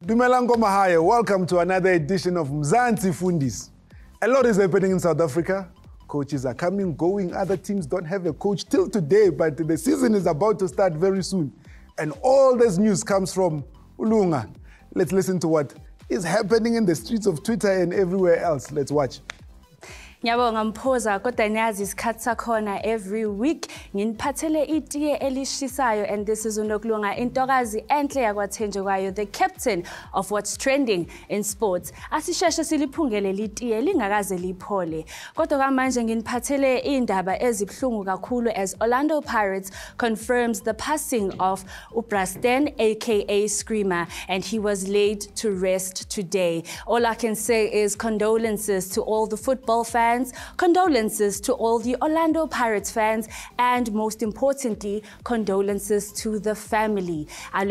Dumelango Mahaya, welcome to another edition of Mzansi Fundiz. A lot is happening in South Africa. Coaches are coming, going. Other teams don't have a coach till today, but the season is about to start very soon. And all this news comes from Ulunga. Let's listen to what is happening in the streets of Twitter and everywhere else. Let's watch. Ngiyabonga Mphoza kodwa niyazi isikhathi sakhona every week nginiphathele itiye elishisayo, and this is uNokulunga intokazi enhle yakwaThenjwe kwayo, the captain of what's trending in sports. Asisheshe siliphungele litiye lingakaze liphole. Kodwa kamanje nginiphathele indaba ezibhlungu kakhulu as Orlando Pirates confirms the passing of Ubrastan aka Screamer, and he was laid to rest today. All I can say is condolences to all the football fans, condolences to all the Orlando Pirates fans, and most importantly, condolences to the family. I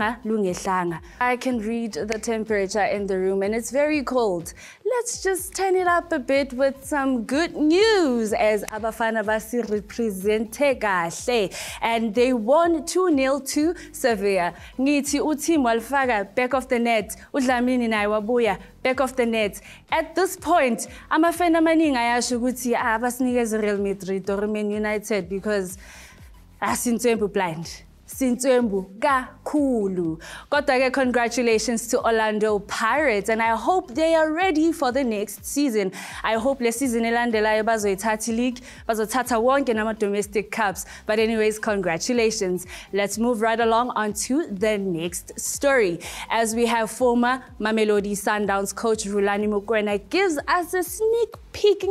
can read the temperature in the room and it's very cold. Let's just turn it up a bit with some good news as Abafana Basi represente kahle, and they won 2-0 to Sevilla. Ngithi uteam walfaka back of the net, uDlamini naye wabuya back of the net. At this point, amafana amaningi ayasho ukuthi abasinikeze Real Madrid or Man United because asintswembu blind. Sintswembu kakhulu. Kodwa congratulations to Orlando Pirates, and I hope they are ready for the next season. I hope le season elandelayo bazoyithatha league, bazothatha wonke nama domestic cups. But anyways, congratulations. Let's move right along onto the next story. As we have former Mamelodi Sundowns coach Rulani Mokwena gives us a sneak peek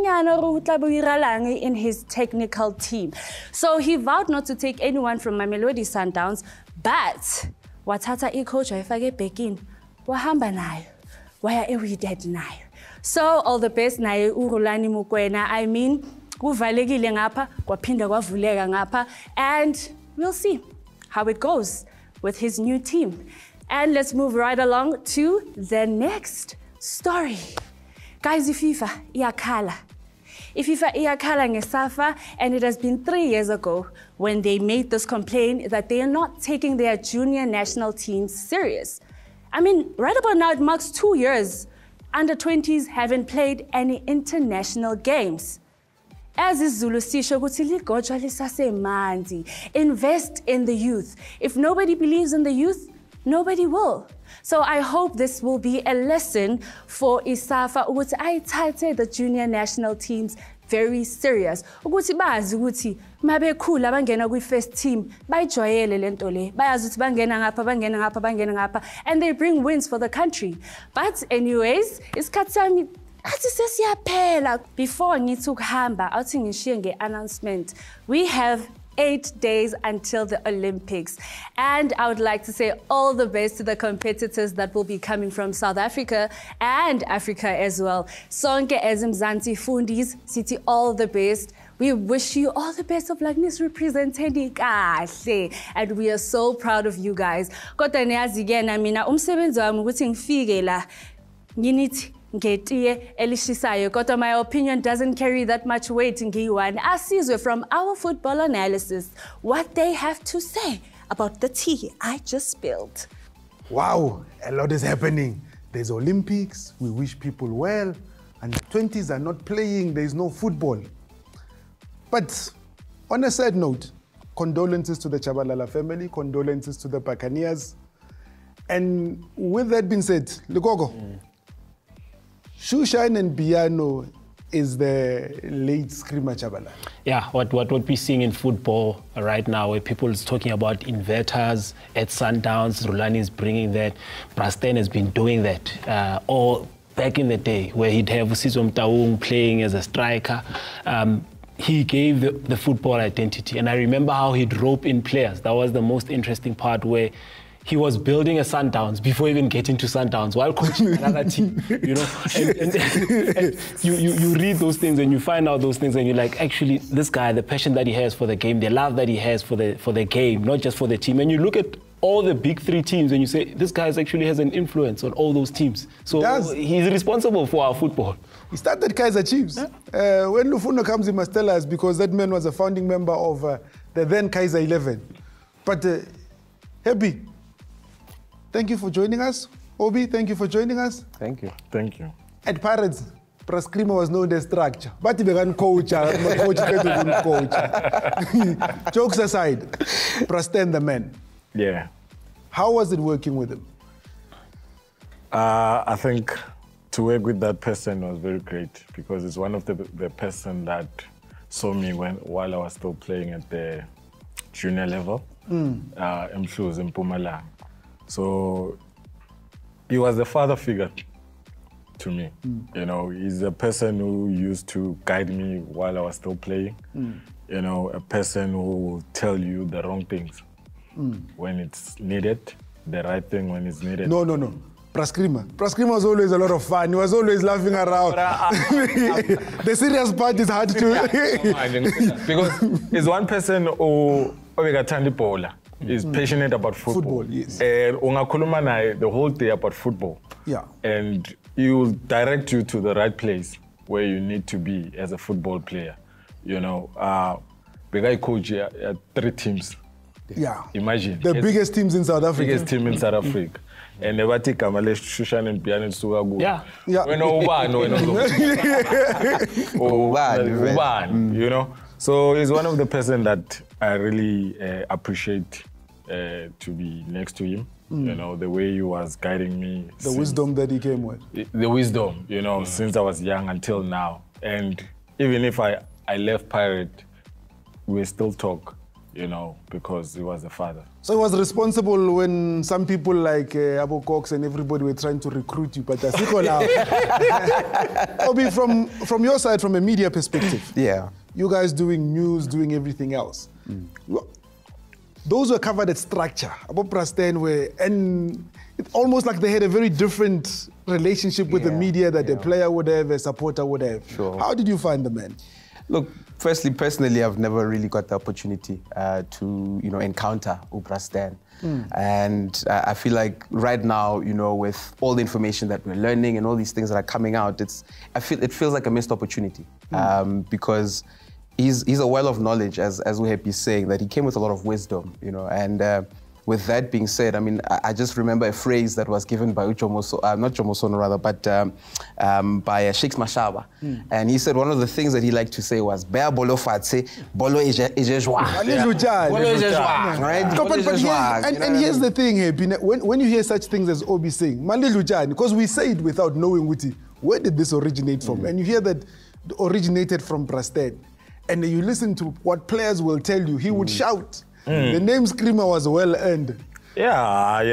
in his technical team. So he vowed not to take anyone from Mamelodi Sundowns, but wathatha i-coach wayifake bekin wahamba nayo waya eWydad nayo. So all the best naye uRulani Mokwena. I mean, kuvalekile ngapha kwaphinda kwavuleka ngapha, and we'll see how it goes with his new team. And let's move right along to the next story. Guys, FIFA iyakhala. FIFA iyakhala ngeSAFA, and it has been 3 years ago when they made this complaint that they are not taking their junior national teams serious. I mean, right about now it marks 2 years under-20s haven't played any international games. As Zulu sisho ukuthi ligojwa lisasemanzi. Invest in the youth. If nobody believes in the youth, nobody will. So I hope this will be a lesson for iSAFA ukuthi ayithathe the junior national teams very serious. Ukuthi bazi ukuthi mabekhula bangena kwi-first team bayijoyele lento le. Bayazi ukuthi bangena ngapha, bangena ngapha, bangena ngapha, and they bring wins for the country. But anyways, isikhathi sami athi sesiyaphela. Before ngithi ukuhamba, awuthi ngishiye nge-announcement. We have 8 days until the Olympics, and I would like to say all the best to the competitors that will be coming from South Africa and Africa as well. Sonke as Mzansi Fundiz, sithi all the best. We wish you all the best of luckness representing kahle, and we are so proud of you guys. Kodwa niyazi ke mina umsebenzi wami ukuthi ngifike la nginithi ngetiye elishisayo, kodwa my opinion doesn't carry that much weight ngiyi-one. Asizwe from our football analysis what they have to say about the tea I just spilled. Wow, a lot is happening. There's Olympics, we wish people well, and the 20s are not playing, there's no football. But on a side note, condolences to the Tshabalala family, condolences to the Buccaneers. And with that being said, Lugogo, Shoeshine and Piano is the late Screamer Tshabalala. Yeah, what we're seeing in football right now, where people is talking about inverters at Sundowns, Rulani is bringing that, Brastan has been doing that, or back in the day where he'd have Sizwe Mtaung playing as a striker. He gave the football identity, and I remember how he'd rope in players. That was the most interesting part, where he was building a Sundowns before even getting to Sundowns while coaching another team, you know. And you read those things and you find out those things and you're like, actually, this guy, the passion that he has for the game, the love that he has for the game, not just for the team. And you look at all the big three teams and you say, this guy actually has an influence on all those teams. So he's responsible for our football. He started Kaizer Chiefs. Yeah. When Lufuno comes, he must tell us, because that man was a founding member of the then Kaizer 11. But Happy, thank you for joining us. Obi, thank you for joining us. Thank you. Thank you. At Pirates, Praskrima was known as structure. But he began coach, coach. Jokes aside, Prastan the man. Yeah. How was it working with him? I think to work with that person was very great because it's one of the person that saw me while I was still playing at the junior level, in Mpumalanga. So he was a father figure to me. You know, he's a person who used to guide me while I was still playing. You know, a person who will tell you the wrong things when it's needed, the right thing when it's needed. No. Praskrima was always a lot of fun. He was always laughing around. The serious part is hard to... Because he's one person who is passionate about football. Yes. And ungakhuluma naye the whole day about football. Yeah. And he will direct you to the right place where you need to be as a football player. You know, the guy coach at 3 teams. Yeah. Imagine. The biggest teams in South Africa. Biggest team in South Africa. And never take Kamale Shushan and Piano Sugagu. Yeah. You know. So he's one of the person that I really appreciate to be next to him. You know, the way he was guiding me. The wisdom that he came with. The wisdom, you know, since I was young until now. And even if I left Pirate, we still talk, you know, because he was the father. So he was responsible when some people like Abo Cox and everybody were trying to recruit you, but Obi, from your side, from a media perspective, you guys doing news, doing everything else. Those were covered at structure. About Prastan and it's almost like they had a very different relationship with the media that a player would have, a supporter would have. Sure. How did you find the man? Look, firstly, personally, I've never really got the opportunity to, you know, encounter Prastan. And I feel like right now, you know, with all the information that we're learning and all these things that are coming out, it feels like a missed opportunity because he's a well of knowledge, as we have been saying, that he came with a lot of wisdom, you know, and with that being said, I mean, I just remember a phrase that was given by not Jomosono rather, but by Shakes Mashaba. And he said one of the things that he liked to say was, Bea bolo fatse, bolo ejejwa. And here's the thing, when you hear such things as Obi saying, because we say it without knowing where did this originate from? And you hear that it originated from Prastan. And you listen to what players will tell you, he would shout. The name Screamer was well earned. Yeah, I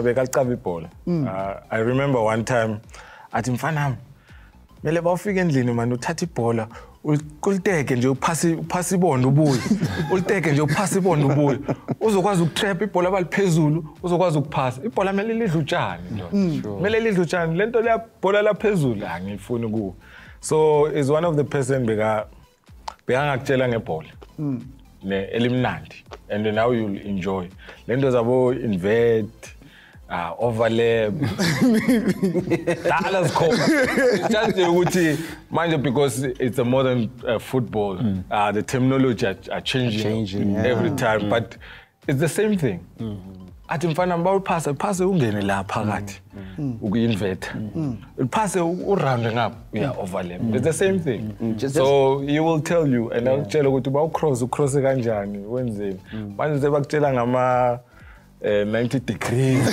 remember one time at Mfanam, mele bawufika endlini man uthatha ibhola uliteke nje uphasa ibondo ubuye uliteke nje uphasa ibondo ubuye uzokwazi ukutrap ibhola abaliphezulu uzokwazi ukuphasa ibhola mele lidle utshani mele lidle utshani lento le bhola laphezulu angifuni ku. So is one of the person bekangakutshela ngebhola elimnandi, and now you'll enjoy. Lento zabo invert, overlap, that's cool. Just mind because it's a modern football. The terminology are changing every time, but it's the same thing. Athi mfana pass ungene la phakathi uku-invert pass uround ngapha uya overlap. It's the same thing. So he will tell you and akutshela ukuthi ucross kanjani wenzeni manje bakutshela ngama 90 degrees.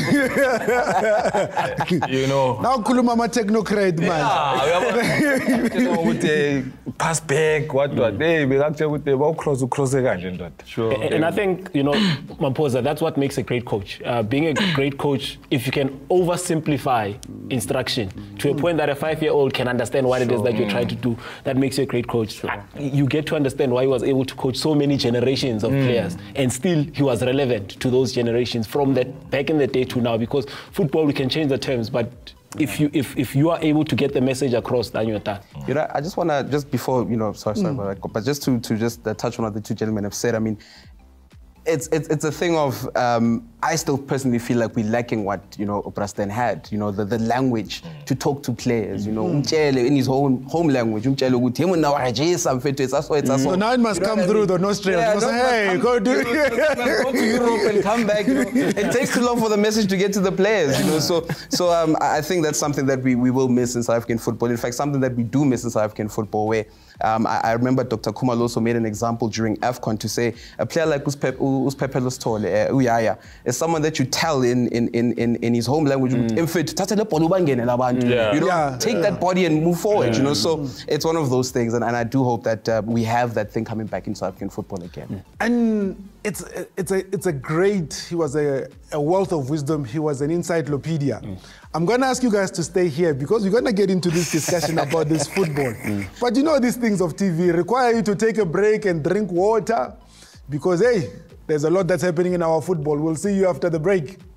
You know. Now kuluma ama technocrat man. Pass back what hey bekakutshela ukuthi bawucross kanje ndoda. Sure. And I think, you know, Mamposa, that's what makes a great coach. Being a great coach, if you can oversimplify instruction to a point that a 5-year-old can understand what it is that you're trying to do, that makes you a great coach. You get to understand why he was able to coach so many generations of players, and still he was relevant to those generations from that back in the day to now, because football, we can change the terms, but if you are able to get the message across, then you're done. You know, I just want to, just before, you know, sorry about that, but just to touch on what the two gentlemen have said, I mean, it's a thing of I still personally feel like we're lacking what, you know, Brastan had, you know, the language to talk to players, you know, Jele in his home language, so now it must come through the nostrils. Hey, go do go to Europe and come back. You know, it takes too long for the message to get to the players, you know. So I think that's something that we will miss in South African football. In fact, something that we do miss in South African football, where I remember Dr. Kumalo also made an example during AFCON to say a player like Uspepe Lostole, Uyaya, is someone that you tell in his home language, you know, take that body and move forward, you know. So it's one of those things, and I do hope that we have that thing coming back in South African football again. And it's a great, he was a wealth of wisdom, he was an encyclopedia. I'm going to ask you guys to stay here because we're going to get into this discussion about this football. But you know, these things of TV require you to take a break and drink water because, hey, there's a lot that's happening in our football. We'll see you after the break.